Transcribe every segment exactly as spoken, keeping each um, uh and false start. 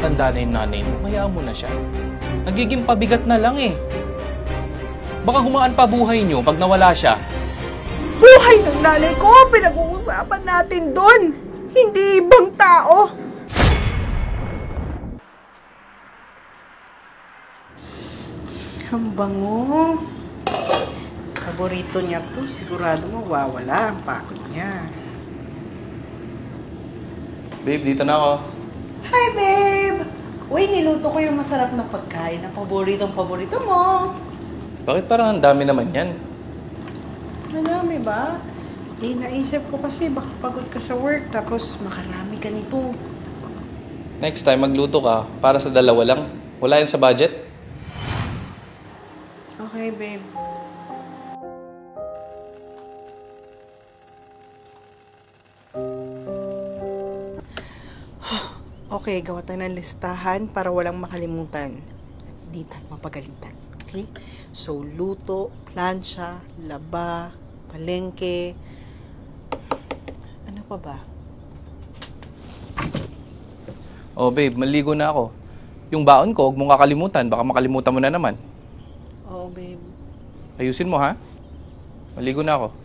matanda na yung nanay mo, hayaan mo na siya. Nagiging pabigat na lang eh. Baka gumaan pa buhay niyo pag nawala siya. Buhay ng nanay ko, pinag-uusapan natin doon. Hindi ibang tao. Ang bango. Paborito niya to. Sigurado mawawala ang pagod niya. Babe, dito na ako. Hi, babe! Uy, niluto ko yung masarap na pagkain na paboritong paborito mo. Bakit parang ang dami naman yan? Marami ba? Eh, naisip ko kasi baka pagod ka sa work tapos makarami ka nito. Next time, magluto ka para sa dalawa lang. Wala yan sa budget. Okay, babe. Okay, gawa tayo ng listahan para walang makalimutan. Di tayo mapagalitan. Okay? So, luto, plancha, laba, palengke. Ano pa ba? Oh, babe, maligo na ako. Yung baon ko, huwag mong kakalimutan. Baka makalimutan mo na naman. Oo, babe. Ayusin mo, ha? Maligo na ako.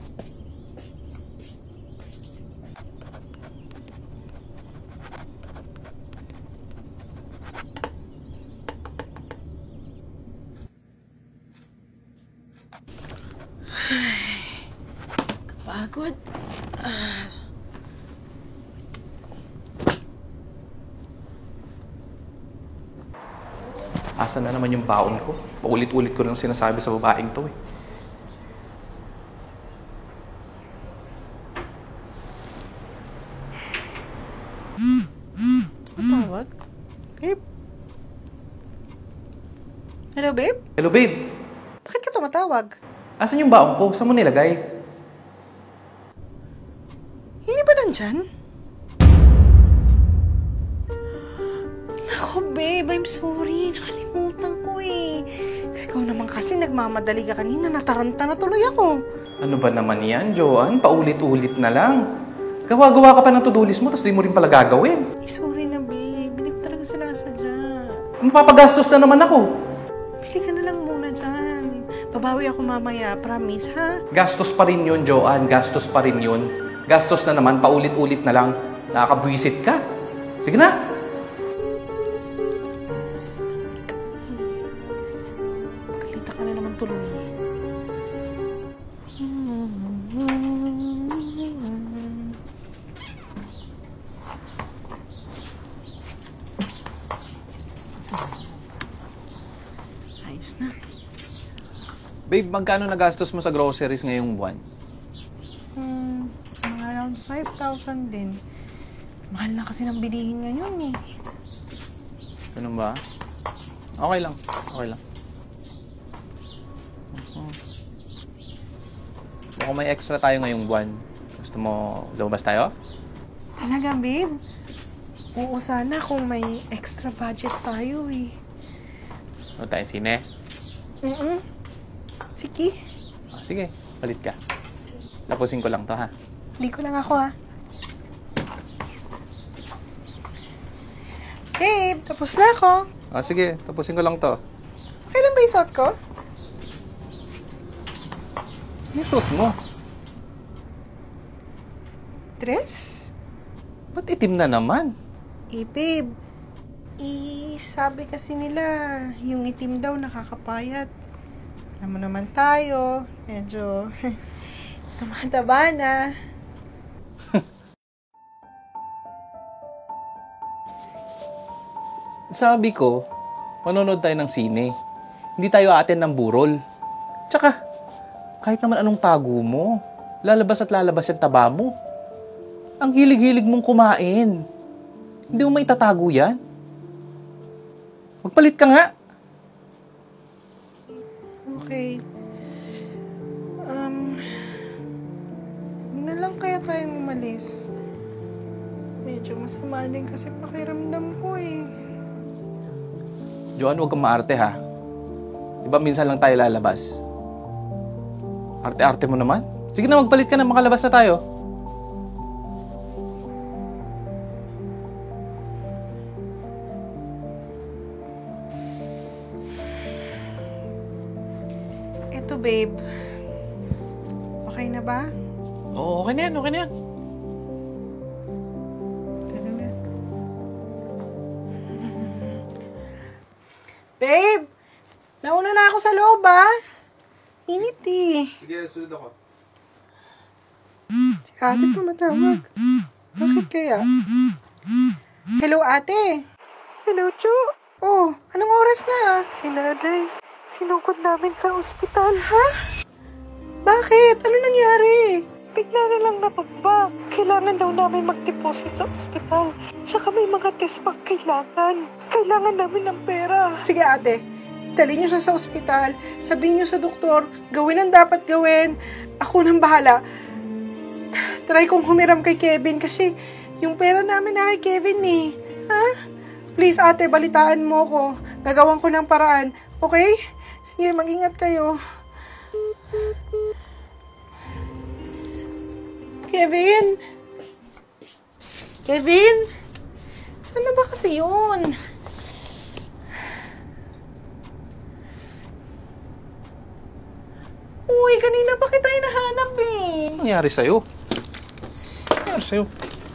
Kapagod. Ah. Asa na naman yung baon ko? Paulit-ulit ko nang sinasabi sa babaeng to eh. Tumatawag? Babe? Hello, babe? Hello, babe. Bakit ka tumatawag? Asan yung baon ko? Saan mo nilagay? Hindi ba nandyan? Naku, babe, I'm sorry. Nakalimutan ko eh. Kasi ikaw naman kasi nagmamadali ka kanina. Nataranta na tuloy ako. Ano ba naman yan, Joanne? Paulit-ulit na lang. Gawa-gawa ka pa ng to-do list mo, tapos di mo rin pala gagawin. Eh, sorry na, babe. Hindi ko talaga sinasadya. Mapapagastos na naman ako. Bili ka na lang muna dyan. Babawi ako mamaya. Promise, ha? Gastos pa rin yun, Joanne. Gastos pa rin yun. Gastos na naman, paulit-ulit na lang. Nakakabwisit ka. Sige na. Magalita ka na naman tuloy. Ayos na. Babe, magkano nagastos mo sa groceries ngayong buwan? Hmm, mga around five thousand din. Mahal na kasi ng bilihin ngayon eh. Ganun ba? Okay lang. Okay lang. Uh-huh. Mukhang may extra tayo ngayong buwan. Gusto mo lumabas tayo? Talaga, babe? Oo, sana kung may extra budget tayo eh. Ano tayong sine? Mm-mm. Sige. Ah, sige, palit ka. Tapusin ko lang to, ha? Ligo lang ako, ha? Yes. Babe, tapos na ako. Ah, sige, tapusin ko lang to. Okay lang ba yung suot ko? Ano suot mo? Dress? Ba't itim na naman? Eh, babe. Eh, sabi kasi nila, yung itim daw nakakapayat. Alam mo naman tayo, medyo tumataba na. Sabi ko, manonood tayo ng sine. Hindi tayo aaten ng burol. Tsaka, kahit naman anong tago mo, lalabas at lalabas yung taba mo. Ang hilig-hilig mong kumain. Hindi mo may tatago yan. Magpalit ka nga. Okay. Um, huwag na lang kaya tayong umalis. Medyo masama din kasi pakiramdam ko eh. Joanne, huwag kang maarte ha. Di ba minsan lang tayo lalabas? Arte-arte mo naman. Sige na, magpalit ka na, makalabas na tayo. Eto, babe. Okay na ba? Oo, okay na yan, okay na yan. Tara na. Babe! Nauna na ako sa loob, ah. Init, eh. Sige, sunod ako. Si ate tumatawag. Bakit kaya? Hello, ate. Hello, Chu. Oh, anong oras na? Si Nanay, sinungkot namin sa ospital. Ha? Bakit? Ano nangyari? Bigla na lang napagba. Kailangan daw namin mag-deposit sa ospital. Tsaka may mga test pang kailangan. Kailangan namin ng pera. Sige, ate. Dali niyo siya sa ospital. Sabihin niyo sa doktor, gawin ang dapat gawin. Ako nang bahala. Try kong humiram kay Kevin kasi yung pera namin na kay Kevin eh. Ha? Please, ate, balitaan mo ko. Gagawan ko ng paraan. Okay? Sige, mag-ingat kayo. Kevin? Kevin? Saan na ba kasi yun? Uy, kanina pa kita hinahanap eh. Ano nangyari sa'yo? Ano nangyari sa'yo?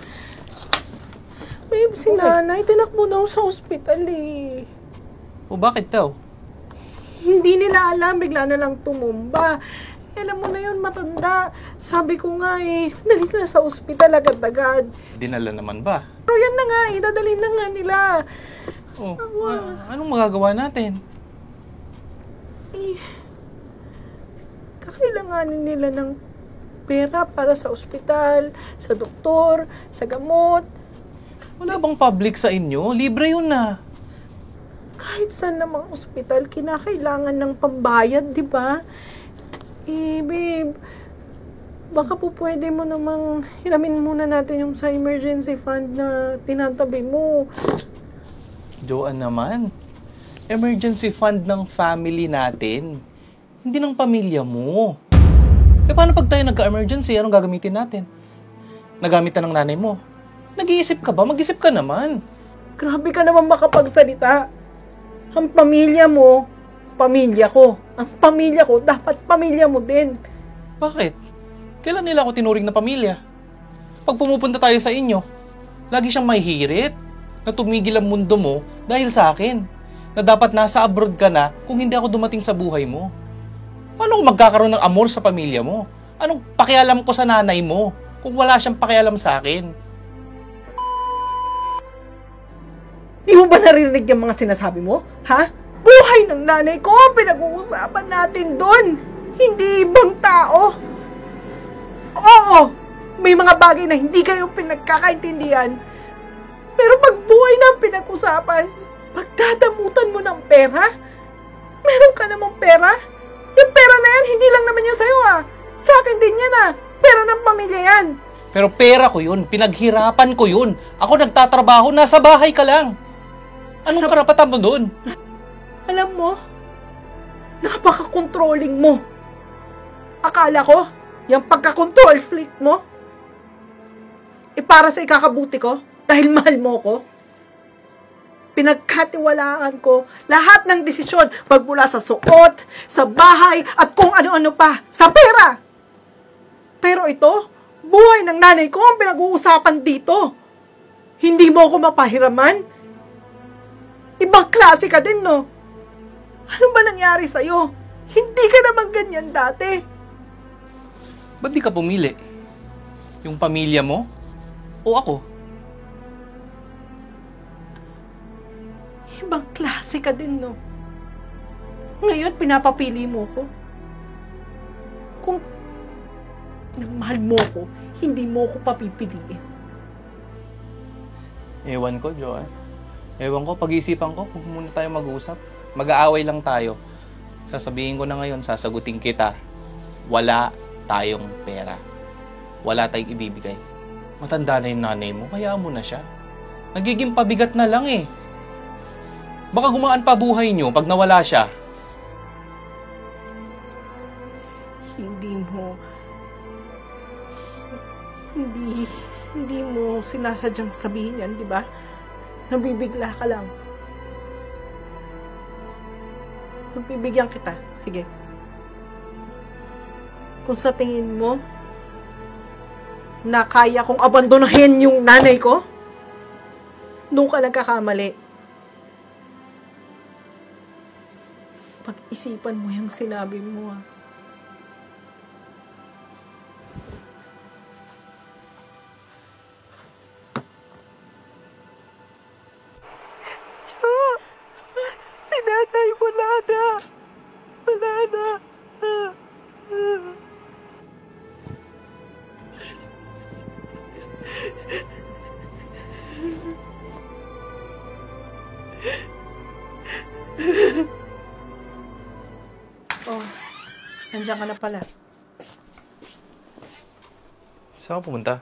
Babe, si nanay, tinakbo daw sa ospital eh. O bakit daw? Hindi nila alam, bigla na lang tumumba. Eh, alam mo na yun, matanda. Sabi ko nga eh, dali na sa ospital agad-agad. Dinala naman ba? Pero yan na nga eh, dadalhin na nga nila. Oh, Awa. a- anong magagawa natin? Eh, kakailanganin nila ng pera para sa ospital, sa doktor, sa gamot. Wala bang public sa inyo? Libre yun na. Kahit saan namang ospital, kinakailangan ng pambayad, di ba? Eh, babe, baka po pwede mo namang hiramin muna natin yung sa emergency fund na tinatabi mo. Joanne naman. Emergency fund ng family natin. Hindi ng pamilya mo. Eh paano pag tayo nagka-emergency, anong gagamitin natin? Nagamitan ng nanay mo. Nag-iisip ka ba? Mag-isip ka naman. Grabe ka naman makapagsalita. Ang pamilya mo, pamilya ko. Ang pamilya ko, dapat pamilya mo din. Bakit? Kailan nila ako tinuring na pamilya? Pag pumupunta tayo sa inyo, lagi siyang may hirit na tumigil ang mundo mo dahil sa akin. Na dapat nasa abroad ka na kung hindi ako dumating sa buhay mo. Paano kung magkakaroon ng amor sa pamilya mo? Anong pakialam ko sa nanay mo kung wala siyang pakialam sa akin? Di mo ba naririnig yung mga sinasabi mo? Ha? Buhay ng nanay ko, pinag-uusapan natin doon. Hindi ibang tao. Oo, may mga bagay na hindi kayo pinagkakaintindihan. Pero pag buhay na ang pinag-usapan, pagdadamutan mo ng pera? Meron ka namang pera? Yung pera na yan, hindi lang naman yan sa'yo ah. Sa akin din yan ah. Pera ng pamilya yan. Pero pera ko yun, pinaghirapan ko yun. Ako nagtatrabaho, nasa bahay ka lang. Anong Sa- karapatan mo doon? Alam mo, napaka-controlling mo. Akala ko, yung pagka-control freak mo, eh para sa ikakabuti ko, dahil mahal mo ko, pinagkatiwalaan ko lahat ng desisyon, magmula sa suot, sa bahay, at kung ano-ano pa, sa pera. Pero ito, buhay ng nanay ko ang pinag-uusapan dito. Hindi mo ako mapahiraman? Ibang klase ka din, no? Ano ba nangyari sa'yo? Hindi ka naman ganyan dati. Ba't di ka pumili? Yung pamilya mo? O ako? Ibang klase ka din, no? Ngayon, pinapapili mo ko. Kung mahal mo ko, hindi mo ko papipiliin. Ewan ko, Joanne. Ewan ko, pag-iisipan ko, kung muna tayo mag-usap. Mag-aaway lang tayo. Sasabihin ko na ngayon, sasagutin kita. Wala tayong pera. Wala tayong ibibigay. Matanda na yung nanay mo, kaya mo na siya. Nagiging pabigat na lang eh. Baka gumaan pa buhay nyo pag nawala siya. Hindi mo... Hindi... Hindi mo sinasadyang sabihin yan, di ba? Nabibigla ka lang. Pagbibigyan kita. Sige. Kung sa tingin mo, na kaya kong abandonahin yung nanay ko, doon ka nagkakamali. Pag-isipan mo yung sinabi mo, ah. Tsaka, si nanay wala na. Wala na. Oh, nandiyan ka na pala. Saan ka pumunta?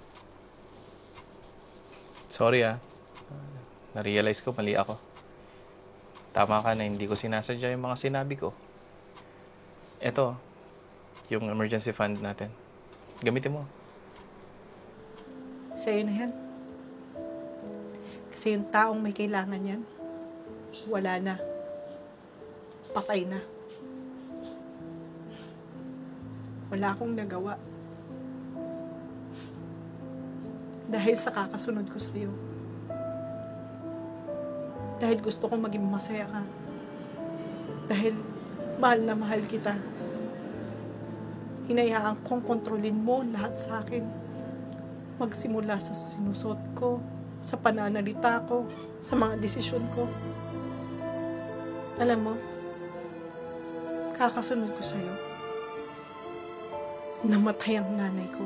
Sorry ah. Na-realize ko, mali ako. Tama ka na, hindi ko sinasadya yung mga sinabi ko. Eto, yung emergency fund natin. Gamitin mo. Sa'yo na yan. Kasi yung taong may kailangan yan, wala na. Patay na. Wala akong nagawa. Dahil sa kakasunod ko sa'yo. Dahil gusto kong maging masaya ka. Dahil mahal na mahal kita. Hinayaan kong kontrolin mo lahat sa akin. Magsimula sa sinusot ko, sa pananalita ko, sa mga desisyon ko. Alam mo, kakasunod ko sa'yo. Namatay ang nanay ko.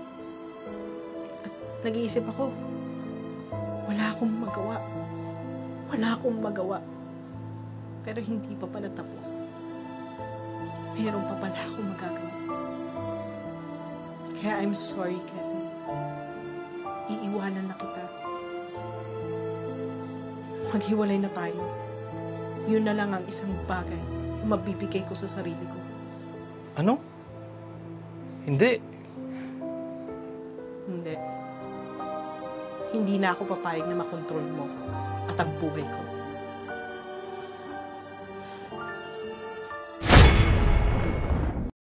At nag-iisip ako, wala akong magawa. Wala akong magawa. Pero hindi pa pala tapos. Meron pa pala akong magagawa. Kaya I'm sorry, Kevin. Iiwanan na kita. Maghiwalay na tayo. Yun na lang ang isang bagay na mabibigay ko sa sarili ko. Ano? Hindi. Hindi. Hindi na ako papayag na makontrol mo at ang buhay ko.